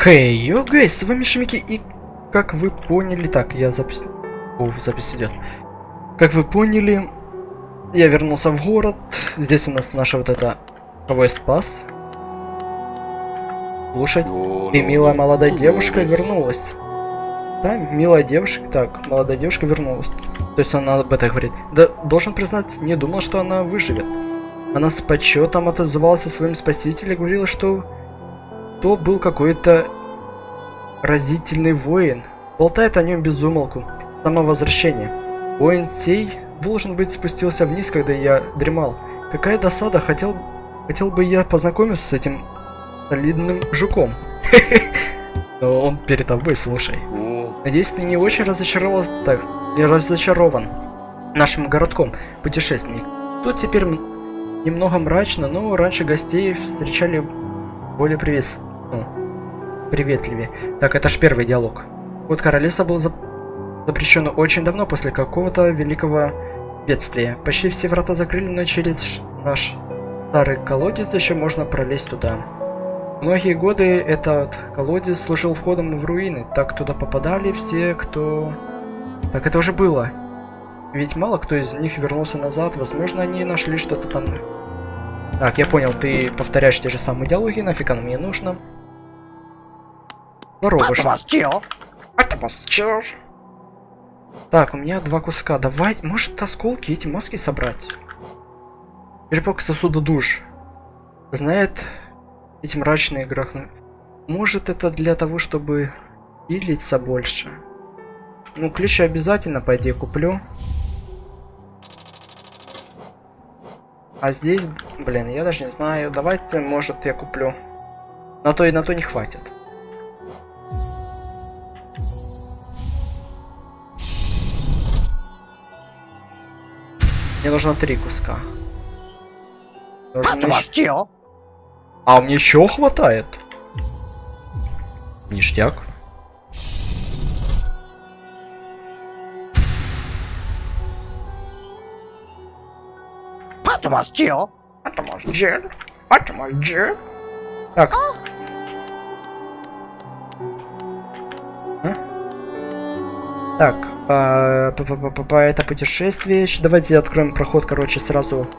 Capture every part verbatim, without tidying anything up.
Хей, йо, гайс, с вами Шамики, и как вы поняли... Так, я запись... О, запись идет. Как вы поняли, я вернулся в город. Здесь у нас наша вот эта... Кого я спас? Слушай, ты, милая молодая девушка, вернулась. Да, милая девушка... Так, молодая девушка вернулась. То есть она об этом говорит. Да, должен признать, не думал, что она выживет. Она с почетом отозвалась о своем спасителе, говорила, что... То был какой-то разительный воин. Болтает о нем без умолку. Само возвращение. Воин сей, должен быть, спустился вниз, когда я дремал. Какая досада, хотел, хотел бы я познакомиться с этим солидным жуком. Но он перед тобой, слушай. Надеюсь, ты не очень разочарован, так, не разочарован нашим городком, путешественник. Тут теперь немного мрачно, но раньше гостей встречали более приветственно. Ну, приветливее. Так, это ж первый диалог. Вот королевство было зап запрещено очень давно, после какого-то великого бедствия. Почти все врата закрыли, но через наш старый колодец еще можно пролезть туда. Многие годы этот колодец служил входом в руины. Так туда попадали все, кто... Так это уже было. Ведь мало кто из них вернулся назад. Возможно, они нашли что-то там. Так, я понял, ты повторяешь те же самые диалоги, нафиг оно мне нужно. Здорово, Так, у меня два куска. Давай, может, осколки, эти маски собрать? Черепок сосуда душ. Знает эти мрачные грохны. Может, это для того, чтобы пилиться больше. Ну, ключи обязательно, по идее, куплю. А здесь, блин, я даже не знаю. Давайте, может, я куплю. На то и на то не хватит. Мне нужно три куска. Нужно... А мне чего хватает? Ништяк. Так. А? Так, по, по, по, по, по это путешествие. Давайте откроем проход, короче, сразу.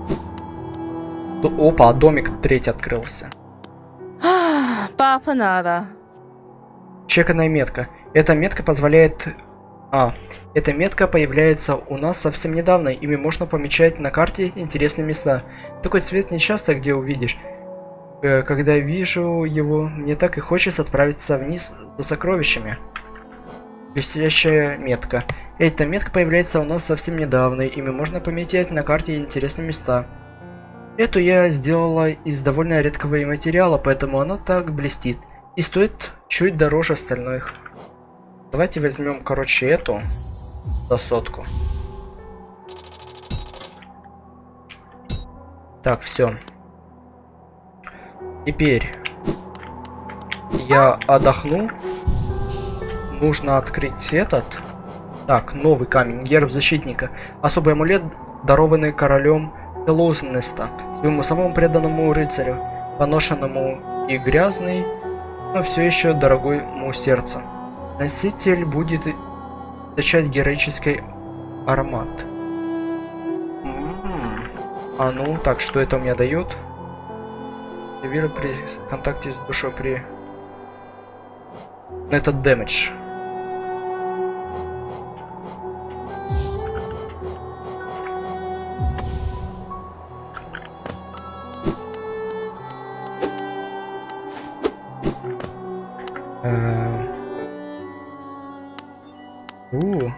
Опа, домик третий открылся. Папа надо. Чеканная метка. Эта метка позволяет... А, эта метка появляется у нас совсем недавно. Ими можно помечать на карте интересные места. Такой цвет не часто где увидишь. Э, когда вижу его, мне так и хочется отправиться вниз за сокровищами. Блестящая метка. Эта метка появляется у нас совсем недавно. Ими можно пометить на карте интересные места. Эту я сделала из довольно редкого материала, поэтому она так блестит. И стоит чуть дороже остальных. Давайте возьмем, короче, эту за сотку. Так, все. Теперь я отдохну. Нужно открыть этот. Так, новый камень. Герб защитника. Особый амулет, дарованный королем Элоузнеста, своему самому преданному рыцарю, поношенному и грязный, но все еще дорогой ему сердцу. Носитель будет источать героический аромат. М-м-м. А ну, так, что это у меня дает? Вера при контакте с душой при... Это дэмэдж. У.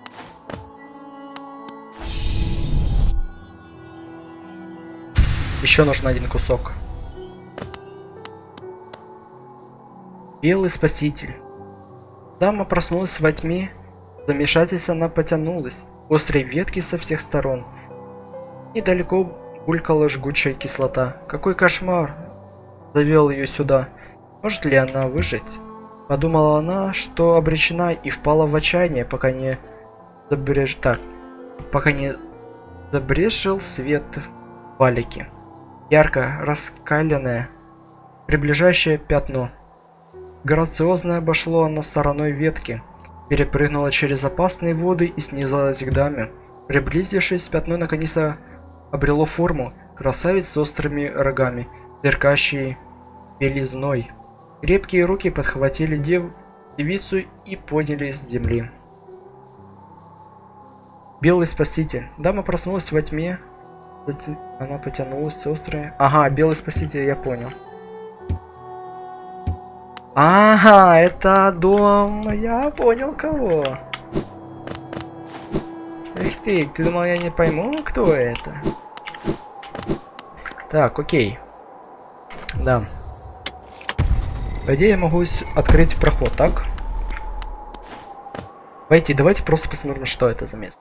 Еще нужен один кусок. Белый спаситель. Дама проснулась во тьме. Замешательство она потянулась. Острые ветки со всех сторон. Недалеко булькала жгучая кислота. Какой кошмар завел ее сюда. Может ли она выжить? Подумала она, что обречена, и впала в отчаяние, пока не забреж... так, пока не забрежил свет в валике. Ярко раскаленное, приближающее пятно. Грациозно обошло оно стороной ветки, перепрыгнуло через опасные воды и снизилось к даме. Приблизившись, пятно наконец-то обрело форму. Красавец с острыми рогами, сверкающий белизной. Крепкие руки подхватили дев... девицу и подняли с земли. Белый спаситель. Дама проснулась во тьме. Она потянулась острая. Ага, белый спаситель, я понял. Ага, это дом. Я понял кого. Эх ты, ты думал, я не пойму, кто это? Так, окей. Да. По идее, я могу открыть проход, так? Пойти, давайте просто посмотрим, что это за место.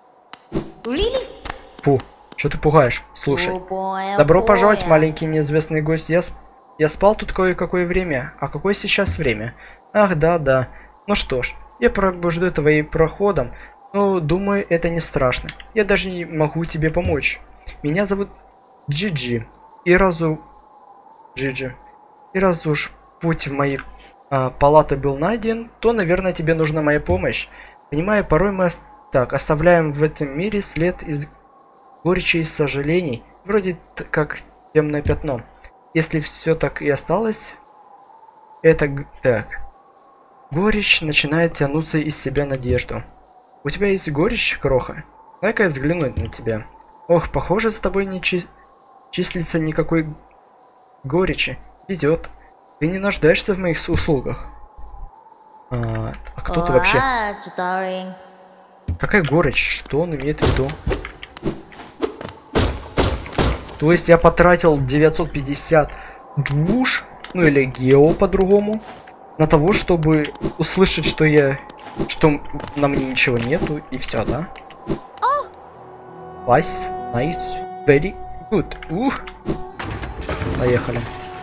Фу, что ты пугаешь? Слушай. Добро пожаловать, маленький неизвестный гость. Я, сп... я спал тут кое-какое время. А какое сейчас время? Ах, да-да. Ну что ж, я пробужду твоим проходом. Но думаю, это не страшно. Я даже не могу тебе помочь. Меня зовут Джиджи. И разу... Джиджи. И раз уж путь в мои а, палаты был найден, то, наверное, тебе нужна моя помощь. Понимаю, порой мы так оставляем в этом мире след из горечи и сожалений, вроде как темное пятно. Если все так и осталось, это так. Горечь начинает тянуться из себя надежду. У тебя есть горечь, кроха? Дай-ка я взглянуть на тебя. Ох, похоже, за тобой не чи числится никакой горечи. Идет. Ты не нуждаешься в моих услугах. А, а кто ты вообще? Какая горечь? Что он имеет в виду? То есть я потратил девятьсот пятьдесят душ, ну или гео по-другому, на того, чтобы услышать, что я, что на мне ничего нету, и все, да? Nice, nice, very good. Ух. Поехали.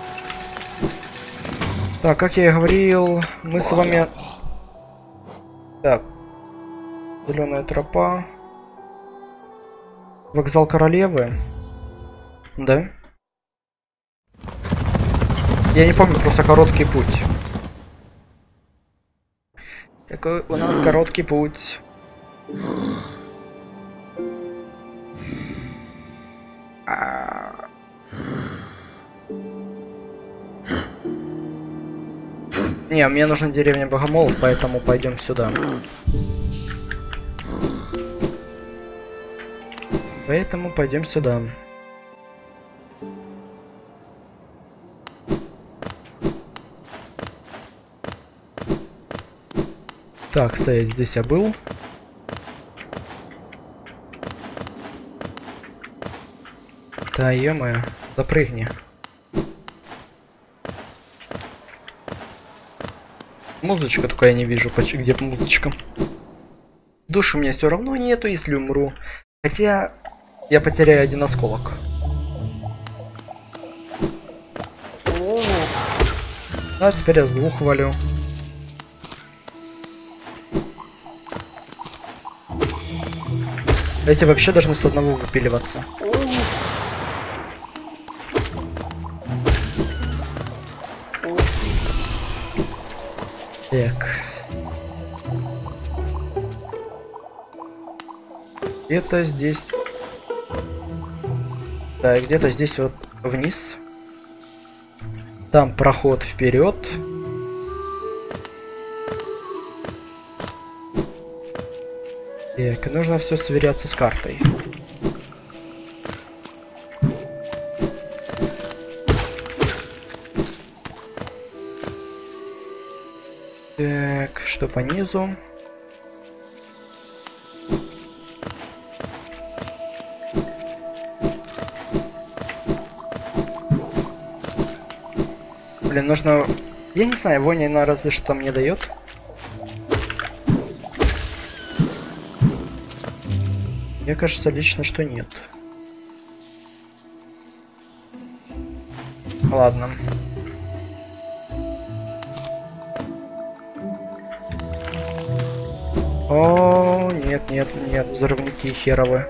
Так, как я и говорил, мы с вами... Так. Зеленая тропа. Вокзал королевы. Да? Я не помню, просто короткий путь. Какой у нас короткий путь. А... Не, мне нужна деревня Богомолов, поэтому пойдем сюда. Поэтому пойдем сюда. Так, стоять, здесь я был. Да, ё-моё, запрыгни. Музычка только я не вижу, где музычка. Душ у меня все равно нету, если умру. Хотя я потеряю один осколок. А теперь я с двух валю. Эти вообще должны с одного выпиливаться. Так. Где-то здесь. Да, где-то здесь вот вниз. Там проход вперед. Так, нужно все сверяться с картой. Так, что по низу? Блин, нужно... Я не знаю, воня на разве что мне дает. Мне кажется лично, что нет. Ладно. О, нет, нет, нет, взрывники херовы.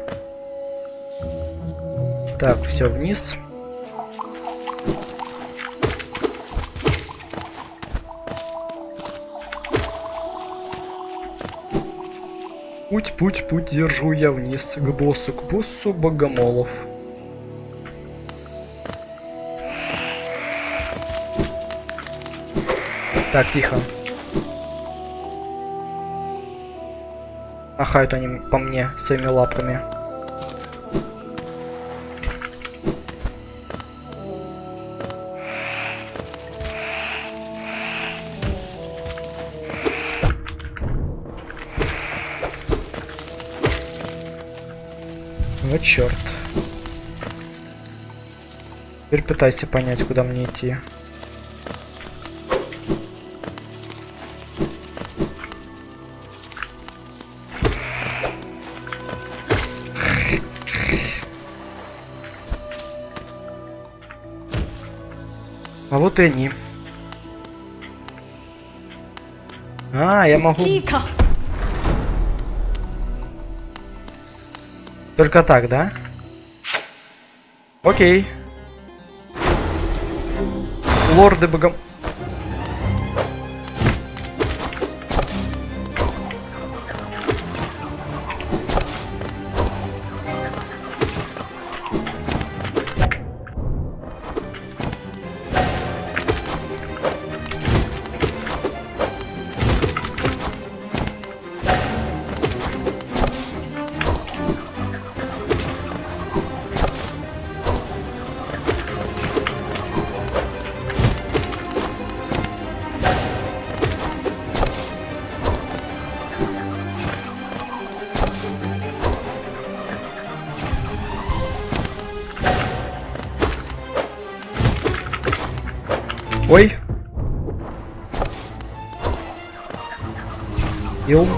Так, все вниз. Путь, путь, путь держу я вниз, к боссу, к боссу богомолов. Так, тихо. Махают они по мне своими лапами. Вот черт. Теперь пытайся понять, куда мне идти. А вот и они. А, я могу... Кика. Только так, да? Окей. Лорды богом... Ой. Йоу.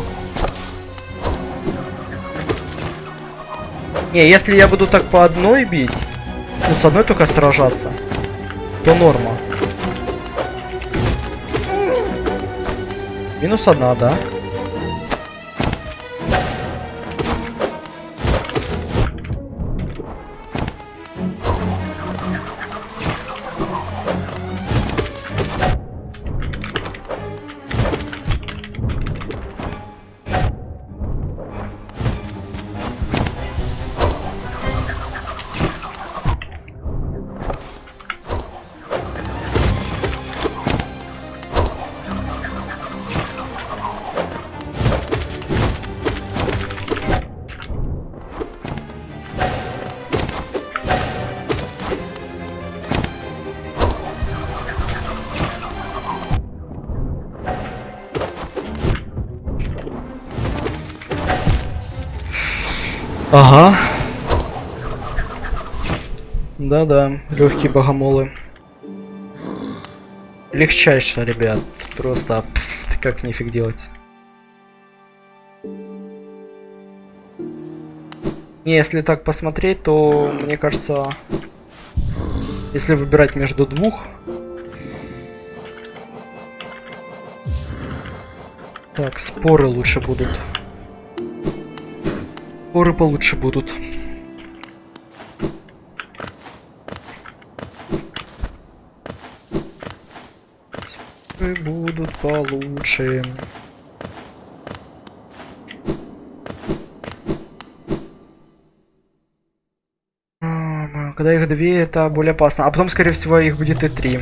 Не, если я буду так по одной бить, ну с одной только сражаться, то норма. Минус одна, да? Ага. Да-да, легкие богомолы. Легчайше, ребят. Просто пф, как нифиг делать. Не, если так посмотреть, то мне кажется, если выбирать между двух, так, споры лучше будут. Споры получше будут. Споры будут получше. А, когда их две, это более опасно. А потом, скорее всего, их будет и три.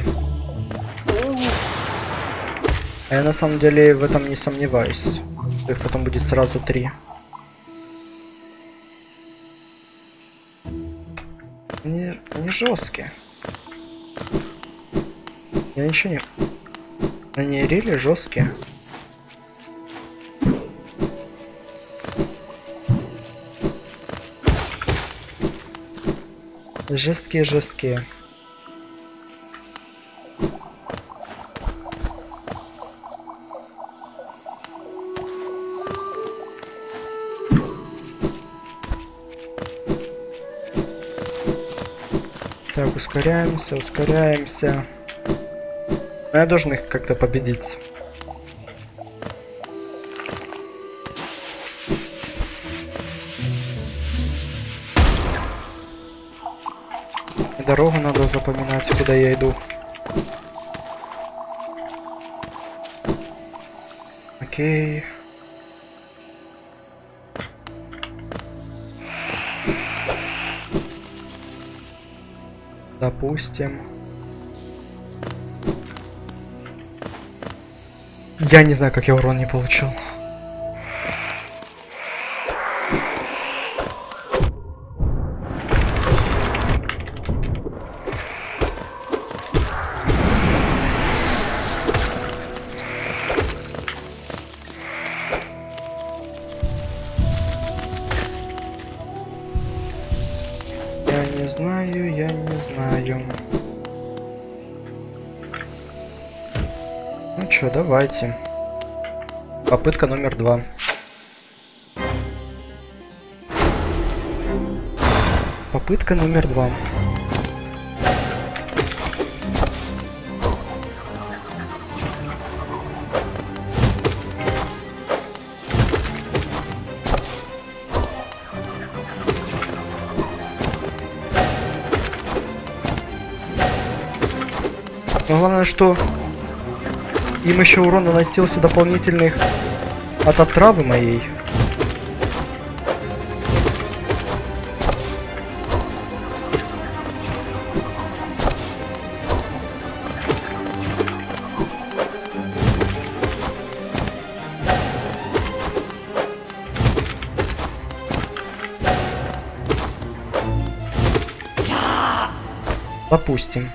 А я на самом деле в этом не сомневаюсь. Их потом будет сразу три. Не, не жесткие. Я ничего не... Они рели жесткие. Жесткие, жесткие. Так, ускоряемся, ускоряемся. Но я должен их как-то победить. Дорогу надо запоминать, куда я иду. Окей. Допустим. Я не знаю, как я урон не получил. Я не знаю, я не знаю. Ну чё, давайте. Попытка номер два. Попытка номер два. Но главное, что им еще урон наносился дополнительных от отравы моей. Допустим.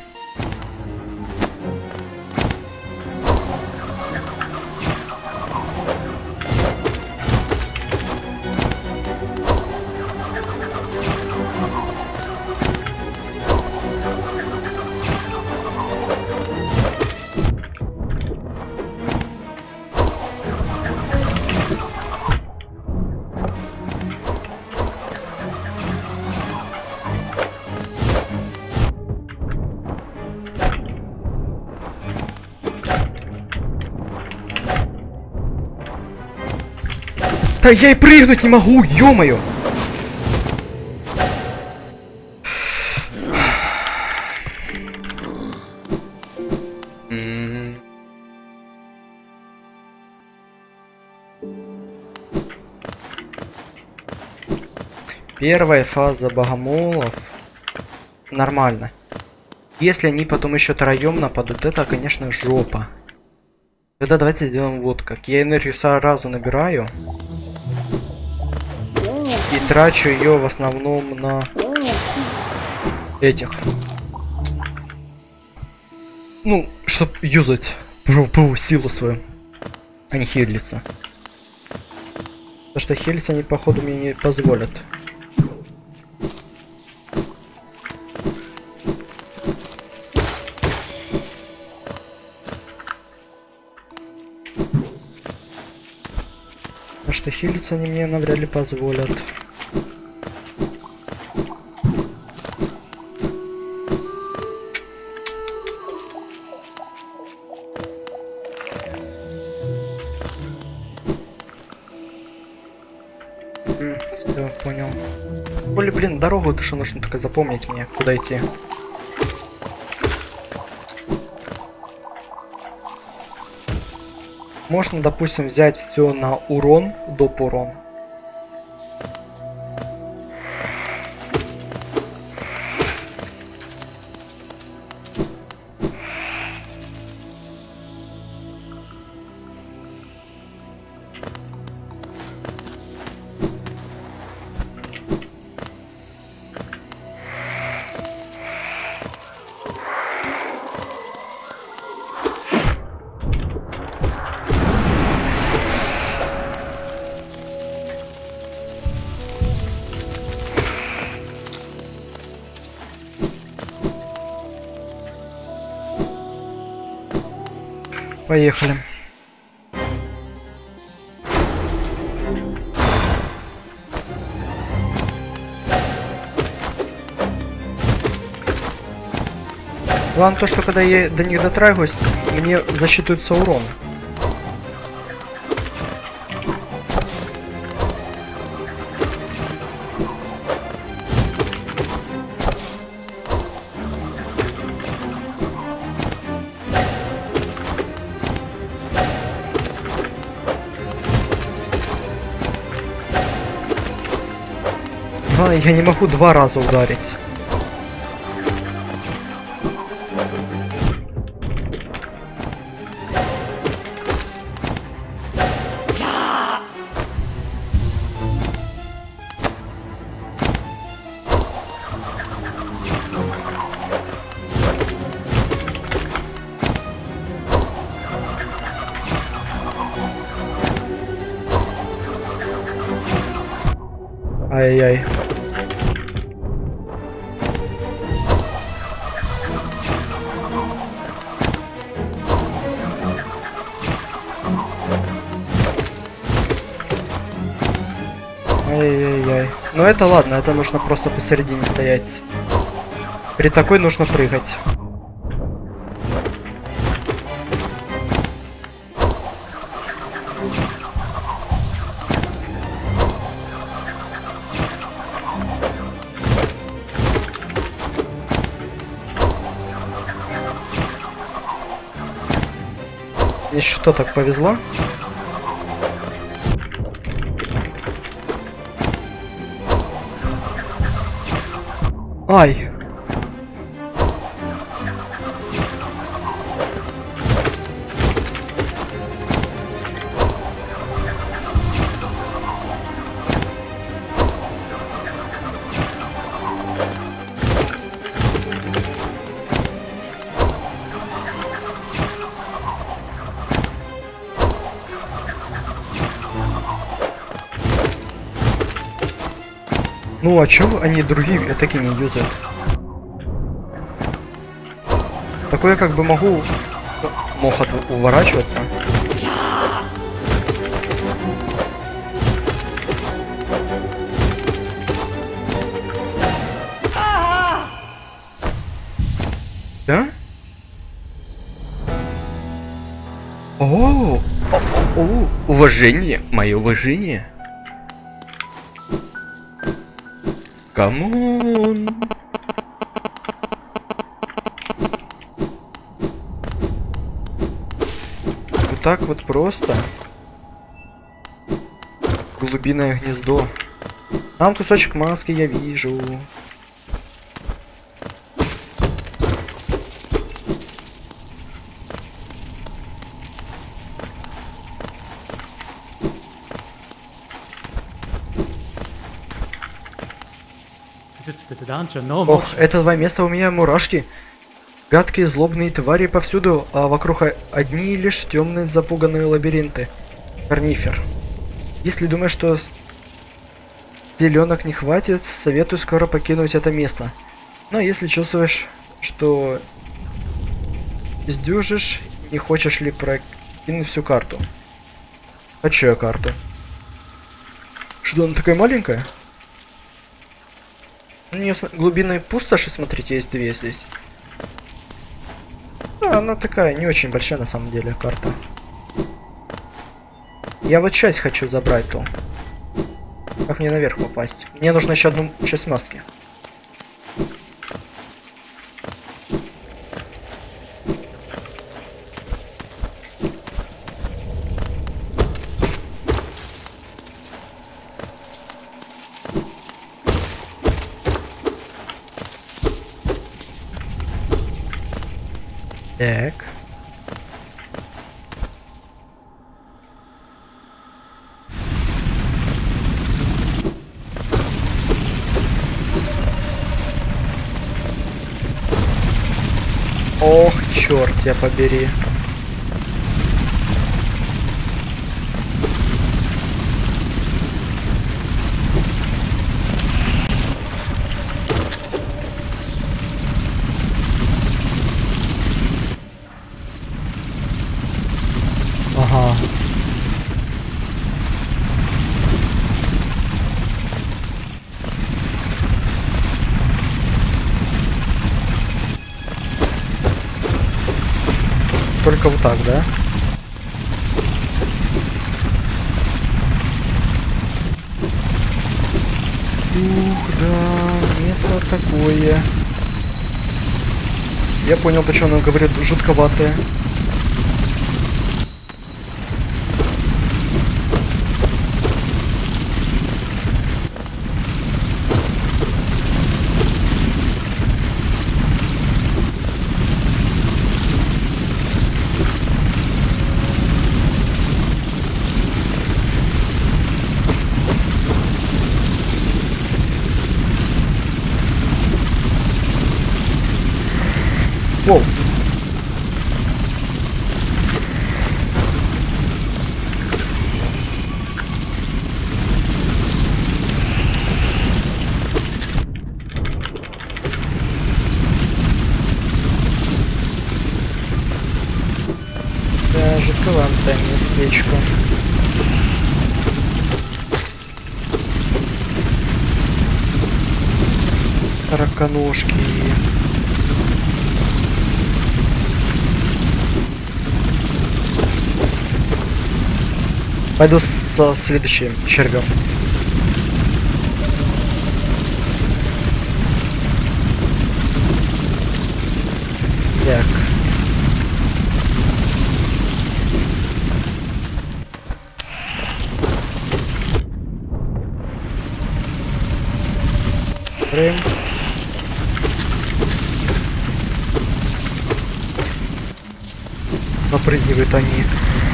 Да я и прыгнуть не могу, ё-моё! Первая фаза богомолов. Нормально. Если они потом еще троем нападут, это, конечно, жопа. Тогда давайте сделаем вот как. Я энергию сразу набираю. И трачу ее в основном на этих. Ну, чтоб юзать ПВ силу свою, а не хилиться. Потому что хилиться они, походу, мне не позволят. Потому что хилиться они мне навряд ли позволят. Все, понял. Более, блин, дорогу-то что нужно только запомнить мне, куда идти. Можно, допустим, взять все на урон, доп урон. Поехали. Главное то, что когда я до них дотрагиваюсь, мне засчитывается урон. Я не могу два раза ударить. Ай-яй. Ай-яй-яй. Ну это ладно, это нужно просто посередине стоять. При такой нужно прыгать. Мне что, так повезло? Ай! Ну а чё они другие атаки не юзают? Такое как бы могу... Мог от... уворачиваться. Да? О, о, о, о, уважение, мое уважение. Камон. Вот так вот просто. Голубиное гнездо. Там кусочек маски я вижу. Ох, это два места у меня мурашки. Гадкие злобные твари повсюду, а вокруг одни лишь темные запуганные лабиринты. Корнифер. Если думаешь, что зеленок не хватит, советую скоро покинуть это место. Но если чувствуешь, что сдюжишь, не хочешь ли прокинуть всю карту? Хочу я карту. Что она такая маленькая? У нее глубинные пустоши, смотрите, есть две здесь. Да, она такая не очень большая на самом деле карта. Я вот часть хочу забрать ту. Как мне наверх попасть? Мне нужно еще одну часть маски. Так. Ох, черт тебя побери. Ага. Только вот так, да? Ух, да, место такое. Я понял, почему он говорит жутковатое. Воу. Сороконожки. Пойду со следующим червем. Так. Рым. Напрыгивают они.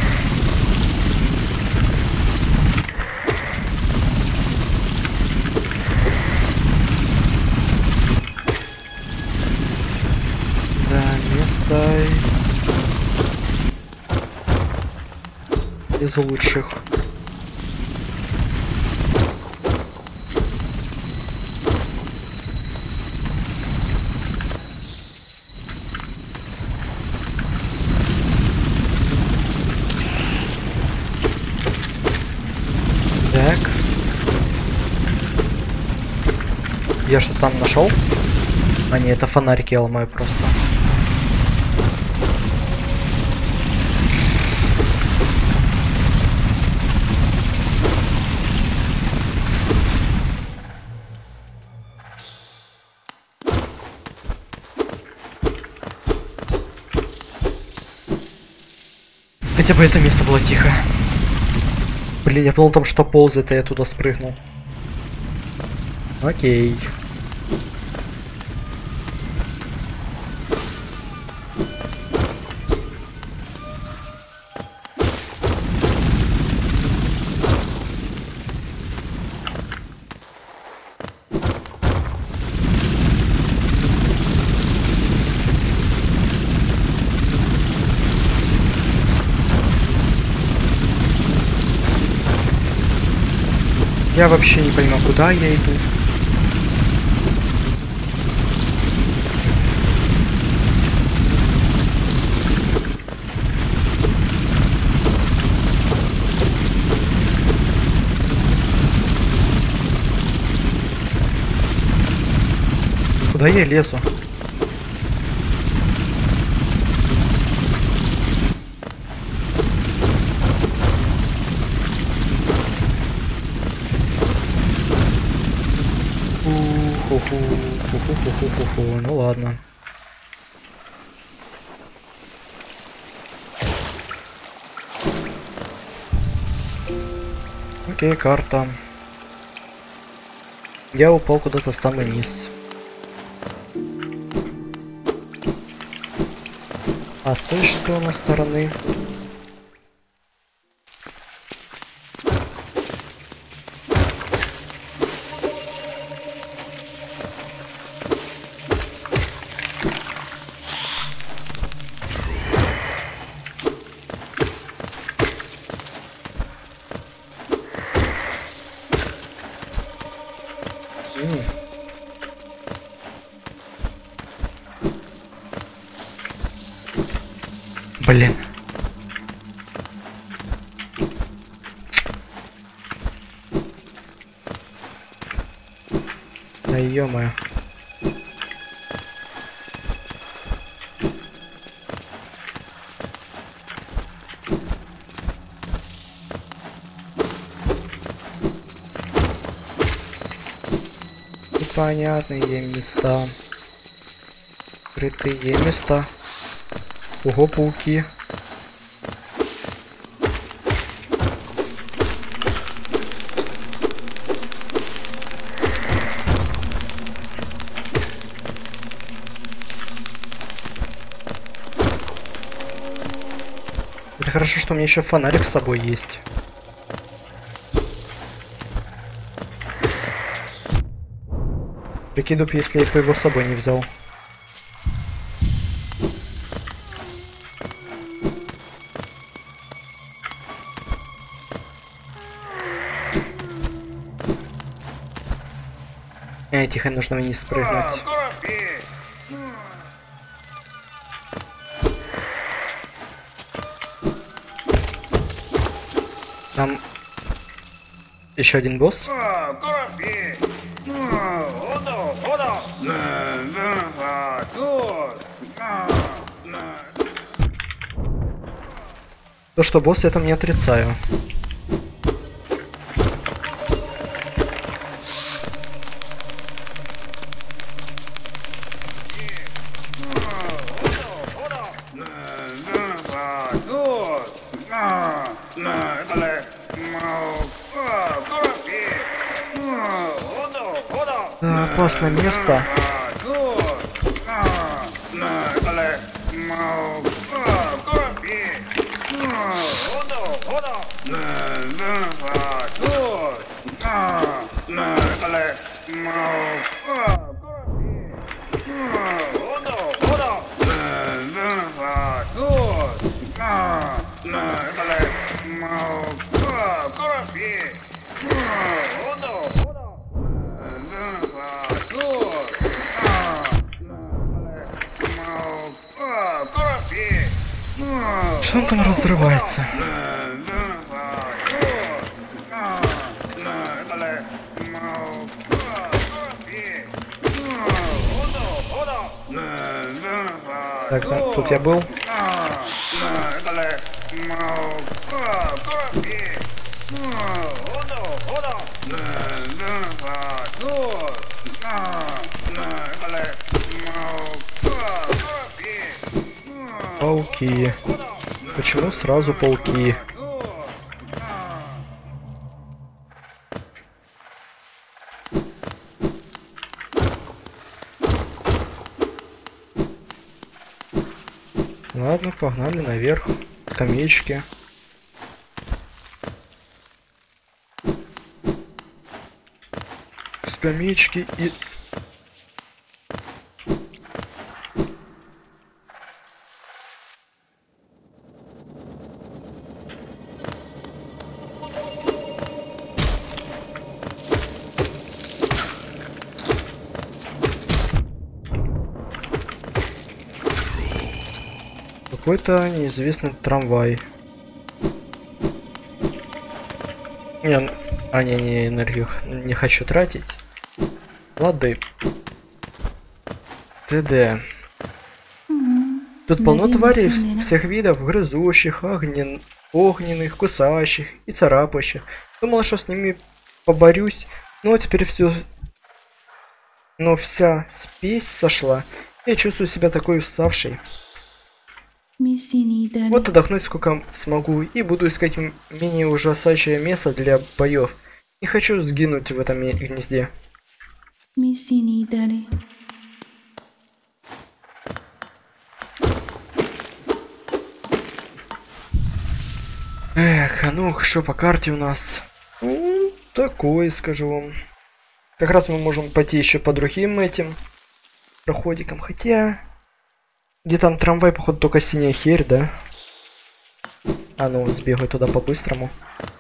Да, место из лучших. Так. Я что там нашел? А не, это фонарик я ломаю просто. Хотя бы это место было тихо. Блин, я подумал там, что ползает, а я туда спрыгнул. Окей. Я вообще не понимаю, куда я иду. Куда я лезу? Ху-ху-ху-ху-ху-ху-ху. Ну ладно. Окей, карта. Я упал куда-то в самый низ. А с той стороны стороны. Блин. Да ё-моё. Непонятные места. Скрытые места. Ого, пауки. Это хорошо, что у меня еще фонарик с собой есть. Прикидываю, если я его с собой не взял. Э, тихо, нужно вниз спрыгнуть. Там еще один босс. То, что босс, я там не отрицаю. Да, опасное место. Что он там разрывается? Так, да, тут я был. Пауки. Почему сразу пауки? Ладно, погнали наверх. Скамеечки. Скамеечки и... Какой-то неизвестный трамвай. Не, а не, не, энергию не хочу тратить. Лады. ТД. Тут полно тварей всех видов, грызущих, огнен... огненных, кусающих и царапающих. Думала, что с ними поборюсь, но теперь все... Но вся спесь сошла. Я чувствую себя такой уставшей. Вот отдохнуть сколько смогу и буду искать менее ужасающее место для боев. Не хочу сгинуть в этом гнезде. Эх, а ну что по карте у нас? Ну, такой, скажу вам. Как раз мы можем пойти еще по другим этим проходикам, хотя... Где там трамвай, походу, только синяя херь, да? А ну, сбегай туда по-быстрому.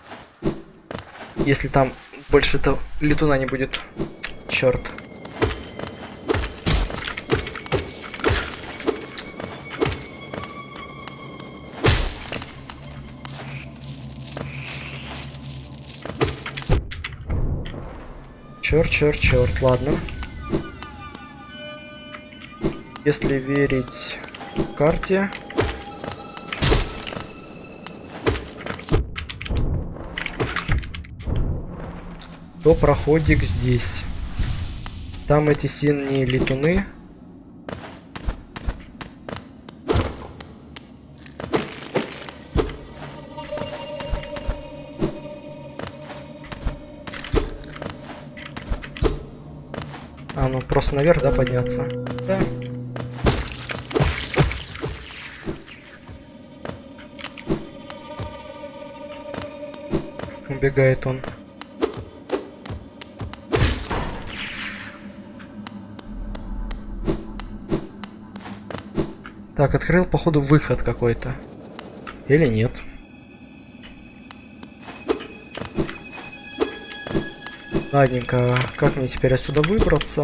Если там больше-то летуна не будет. Черт. Черт, черт, черт, ладно. Если верить карте, то проходик здесь. Там эти синие летуны. А, ну просто наверх, да, подняться? Да. Убегает он. Так, открыл, походу, выход какой-то. Или нет? Ладненько, как мне теперь отсюда выбраться?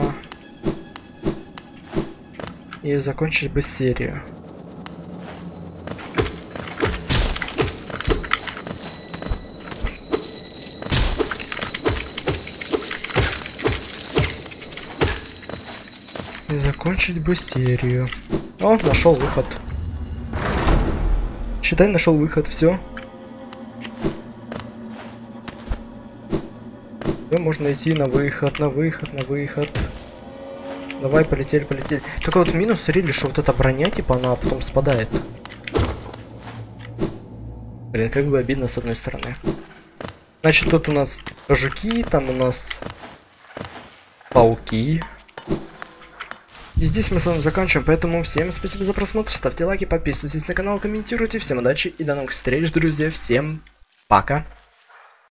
И закончить бы серию. И закончить бы серию. О, нашел выход. Считай, нашел выход, все. Можно идти на выход, на выход, на выход. Давай, полетели, полетели. Только вот минус, смотрели, что вот эта броня, типа, она потом спадает. Блин, как бы обидно с одной стороны. Значит, тут у нас жуки, там у нас пауки. И здесь мы с вами заканчиваем, поэтому всем спасибо за просмотр, ставьте лайки, подписывайтесь на канал, комментируйте. Всем удачи и до новых встреч, друзья. Всем пока.